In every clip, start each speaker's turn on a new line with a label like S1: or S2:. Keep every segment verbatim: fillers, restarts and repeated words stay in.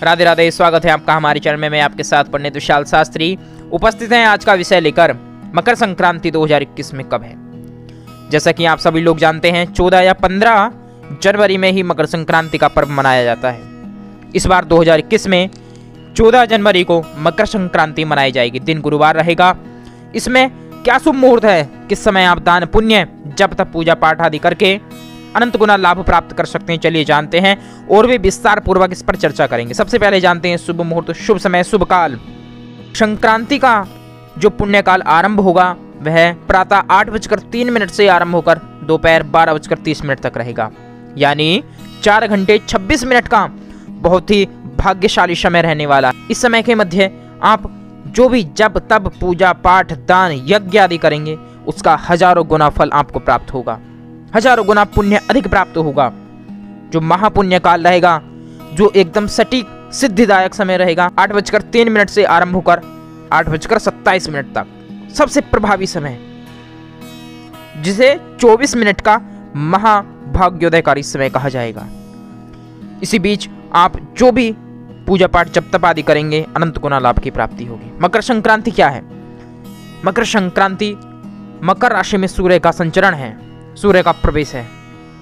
S1: राधे राधे, स्वागत है आपका हमारे चैनल में। मैं आपके साथ पंडित विशाल शास्त्री उपस्थित हैं। आज का विषय लेकर मकर संक्रांति दो हज़ार इक्कीस में कब है। जैसा कि आप सभी लोग जानते हैं, चौदह या पंद्रह जनवरी में ही मकर संक्रांति का पर्व मनाया जाता है। इस बार दो हज़ार इक्कीस में चौदह जनवरी को मकर संक्रांति मनाई जाएगी। दिन गुरुवार रहेगा। इसमें क्या शुभ मुहूर्त है, किस समय आप दान पुण्य जब तक पूजा पाठ आदि करके अनंत गुना लाभ प्राप्त कर सकते हैं, चलिए जानते हैं और भी विस्तार पूर्वक इस पर चर्चा करेंगे। सबसे पहले जानते हैं शुभ मुहूर्त, शुभ समय, शुभ काल। संक्रांति का जो पुण्य काल आरंभ होगा वह प्रातः आठ बजकर तीन मिनट से आरंभ होकर दोपहर बारह बजकर तीस मिनट तक रहेगा, यानी चार घंटे छब्बीस मिनट का बहुत ही भाग्यशाली समय रहने वाला। इस समय के मध्य आप जो भी जब तब पूजा पाठ दान यज्ञ आदि करेंगे उसका हजारों गुना फल आपको प्राप्त होगा, हजारों गुना पुण्य अधिक प्राप्त होगा। जो महापुण्य काल रहेगा, जो एकदम सटीक सिद्धिदायक समय रहेगा, आठ बजकर तीन मिनट से आरंभ होकर आठ बजकर सत्ताईस मिनट तक सबसे प्रभावी समय, जिसे चौबीस मिनट का महाभाग्योदयकारी समय कहा जाएगा। इसी बीच आप जो भी पूजा पाठ जप तप आदि करेंगे अनंत गुना लाभ की प्राप्ति होगी। मकर संक्रांति क्या है? मकर संक्रांति मकर राशि में सूर्य का संचरण है, सूर्य का प्रवेश है।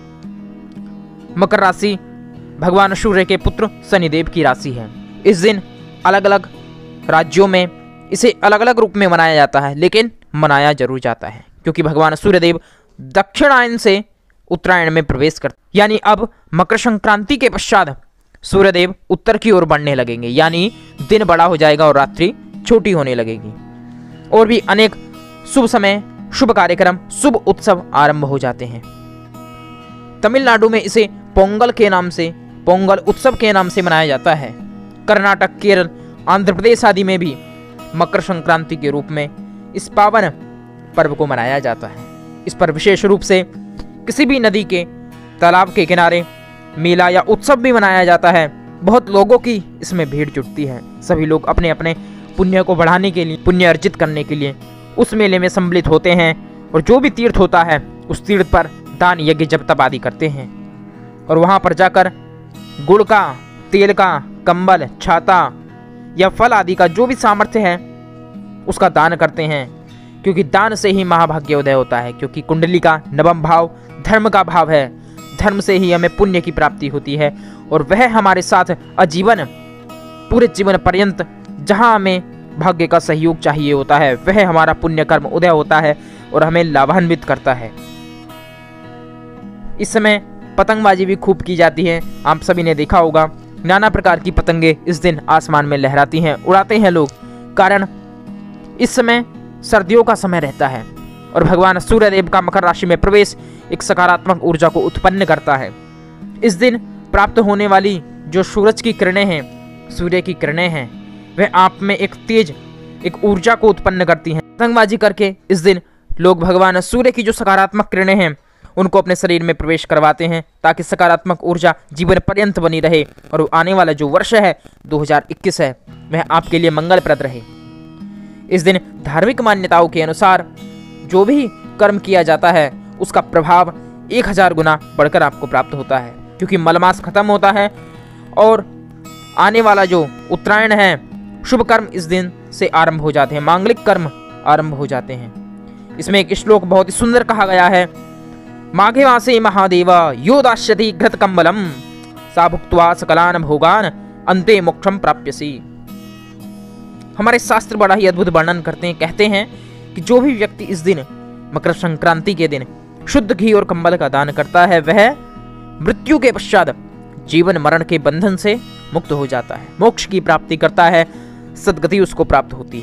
S1: मकर राशि भगवान सूर्य के पुत्र शनिदेव की राशि है। इस दिन अलग अलग राज्यों में इसे अलग अलग रूप में मनाया जाता है, लेकिन मनाया जरूर जाता है क्योंकि भगवान सूर्यदेव दक्षिणायन से उत्तरायण में प्रवेश करते, यानी अब मकर संक्रांति के पश्चात सूर्यदेव उत्तर की ओर बढ़ने लगेंगे, यानी दिन बड़ा हो जाएगा और रात्रि छोटी होने लगेगी। और भी अनेक शुभ समय, शुभ कार्यक्रम, शुभ उत्सव आरंभ हो जाते हैं। तमिलनाडु में इसे पोंगल के नाम से, पोंगल उत्सव के नाम से मनाया जाता है। कर्नाटक, केरल, आंध्र प्रदेश आदि में भी मकर संक्रांति के रूप में इस पावन पर्व को मनाया जाता है। इस पर विशेष रूप से किसी भी नदी के तालाब के किनारे मेला या उत्सव भी मनाया जाता है। बहुत लोगों की इसमें भीड़ जुटती है। सभी लोग अपने अपने पुण्य को बढ़ाने के लिए, पुण्य अर्जित करने के लिए उस मेले में सम्मिलित होते हैं और जो भी तीर्थ होता है उस तीर्थ पर दान यज्ञ जप तप आदि करते हैं और वहां पर जाकर गुड़ का, तेल का, कंबल, छाता या फल आदि का जो भी सामर्थ्य है उसका दान करते हैं, क्योंकि दान से ही महाभाग्योदय होता है। क्योंकि कुंडली का नवम भाव धर्म का भाव है, धर्म से ही हमें पुण्य की प्राप्ति होती है और वह हमारे साथ आजीवन, पूरे जीवन पर्यंत जहां हमें भाग्य का सहयोग चाहिए होता है वह हमारा पुण्य कर्म उदय होता है और हमें लाभान्वित करता है। इस समय पतंगबाजी भी खूब की जाती है। आप सभी ने देखा होगा, नाना प्रकार की पतंगे इस दिन आसमान में लहराती हैं, उड़ाते हैं लोग। कारण इस समय सर्दियों का समय रहता है और भगवान सूर्यदेव का मकर राशि में प्रवेश एक सकारात्मक ऊर्जा को उत्पन्न करता है। इस दिन प्राप्त होने वाली जो सूरज की किरणें हैं, सूर्य की किरणें हैं, वह आप में एक तेज, एक ऊर्जा को उत्पन्न करती हैं। पतंगबाजी करके इस दिन लोग भगवान सूर्य की जो सकारात्मक किरणें हैं उनको अपने शरीर में प्रवेश करवाते हैं ताकि सकारात्मक ऊर्जा जीवन पर्यंत बनी रहे और आने वाला जो वर्ष है दो हज़ार इक्कीस है वह आपके लिए मंगलप्रद रहे। इस दिन धार्मिक मान्यताओं के अनुसार जो भी कर्म किया जाता है उसका प्रभाव एक हजार गुना बढ़कर आपको प्राप्त होता है, क्योंकि मलमास खत्म होता है और आने वाला जो उत्तरायण है, शुभ कर्म इस दिन से आरंभ हो जाते हैं, मांगलिक कर्म आरंभ हो जाते हैं। इसमें एक श्लोक बहुत ही सुंदर कहा गया है, माघे मासे महादेवा यो दास्यति घृत कंबलम सा भुक्त्वा सकलान भोगान अंते मोक्षम प्राप्यसी। हमारे शास्त्र बड़ा ही अद्भुत वर्णन करते हैं। कहते हैं कि जो भी व्यक्ति इस दिन मकर संक्रांति के दिन शुद्ध घी और कंबल का दान करता है वह मृत्यु के पश्चात जीवन मरण के बंधन से मुक्त हो जाता है, मोक्ष की प्राप्ति करता है, सद्गति उसको प्राप्त होती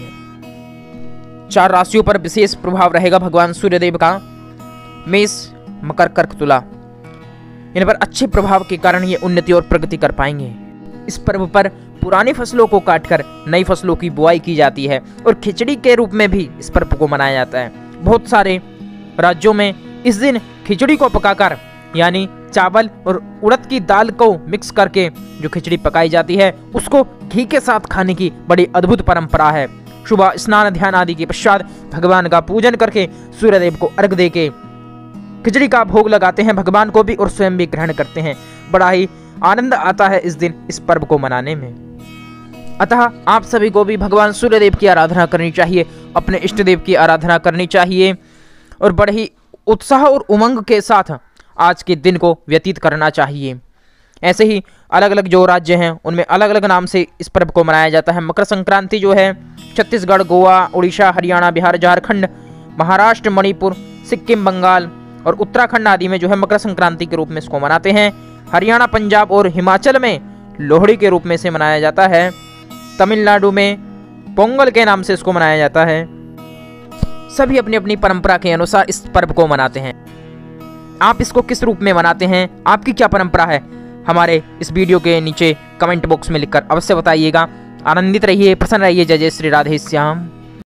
S1: है। चार राशियों पर विशेष प्रभाव रहेगा भगवान सूर्यदेव का। मेष, मकर, कर्क, तुला, इन पर अच्छे प्रभाव के कारण ये उन्नति और प्रगति कर पाएंगे। इस पर्व पर पुरानी फसलों को काटकर नई फसलों की बुआई की जाती है और खिचड़ी के रूप में भी इस पर्व को मनाया जाता है। बहुत सारे राज्यों में इस दिन खिचड़ी को पकाकर, यानी चावल और उड़द की दाल को मिक्स करके जो खिचड़ी पकाई जाती है उसको घी के साथ खाने की बड़ी अद्भुत परंपरा है। सुबह स्नान ध्यान आदि के पश्चात भगवान का पूजन करके सूर्यदेव को अर्घ देके खिचड़ी का भोग लगाते हैं, भगवान को भी और स्वयं भी ग्रहण करते हैं। बड़ा ही आनंद आता है इस दिन इस पर्व को मनाने में। अतः आप सभी को भी भगवान सूर्यदेव की आराधना करनी चाहिए, अपने इष्ट देव की आराधना करनी चाहिए और बड़े ही उत्साह और उमंग के साथ आज के दिन को व्यतीत करना चाहिए। ऐसे ही अलग अलग जो राज्य हैं उनमें अलग अलग नाम से इस पर्व को मनाया जाता है। मकर संक्रांति जो है छत्तीसगढ़, गोवा, उड़ीसा, हरियाणा, बिहार, झारखंड, महाराष्ट्र, मणिपुर, सिक्किम, बंगाल और उत्तराखंड आदि में जो है मकर संक्रांति के रूप में इसको मनाते हैं। हरियाणा, पंजाब और हिमाचल में लोहड़ी के रूप में से मनाया जाता है। तमिलनाडु में पोंगल के नाम से इसको मनाया जाता है। सभी अपनी अपनी परंपरा के अनुसार इस पर्व को मनाते हैं। आप इसको किस रूप में मनाते हैं, आपकी क्या परंपरा है, हमारे इस वीडियो के नीचे कमेंट बॉक्स में लिखकर अवश्य बताइएगा। आनंदित रहिए, प्रसन्न रहिए। जय जय श्री राधे श्याम।